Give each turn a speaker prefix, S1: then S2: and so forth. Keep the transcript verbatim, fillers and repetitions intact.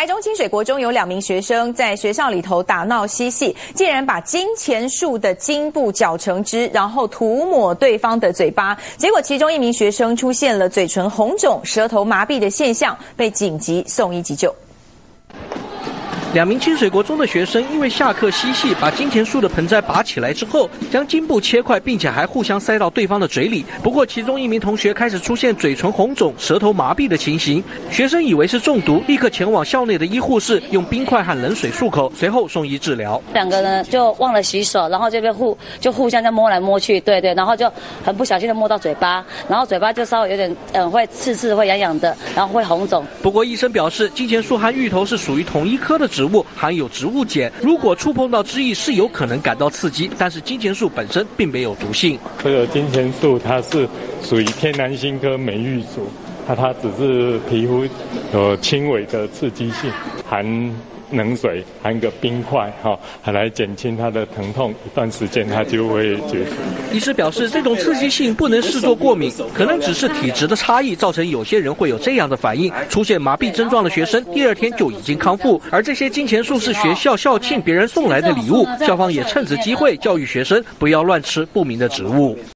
S1: 台中清水国中有两名学生在学校里头打闹嬉戏，竟然把金钱树的茎部绞成枝，然后涂抹对方的嘴巴。结果其中一名学生出现了嘴唇红肿、舌头麻痹的现象，被紧急送医急救。
S2: 两名清水国中的学生因为下课嬉戏，把金钱树的盆栽拔起来之后，将茎部切块，并且还互相塞到对方的嘴里。不过，其中一名同学开始出现嘴唇红肿、舌头麻痹的情形，学生以为是中毒，立刻前往校内的医护室，用冰块和冷水漱口，随后送医治疗。
S3: 两个人就忘了洗手，然后这边互就互相在摸来摸去，对对，然后就很不小心的摸到嘴巴，然后嘴巴就稍微有点嗯会刺刺、会痒痒的，然后会红肿。
S2: 不过医生表示，金钱树和芋头是属于同一科的植物，含有植物碱，如果触碰到枝叶是有可能感到刺激，但是金钱树本身并没有毒性。
S4: 这个金钱树它是属于天南星科美玉属，那它只是皮肤有轻微的刺激性，含冷水含个冰块哈，还来减轻它的疼痛，一段时间它就会结束。
S2: 医师表示，这种刺激性不能视作过敏，可能只是体质的差异造成有些人会有这样的反应。出现麻痹症状的学生，第二天就已经康复。而这些金钱树是学校校庆别人送来的礼物，校方也趁此机会教育学生不要乱吃不明的植物。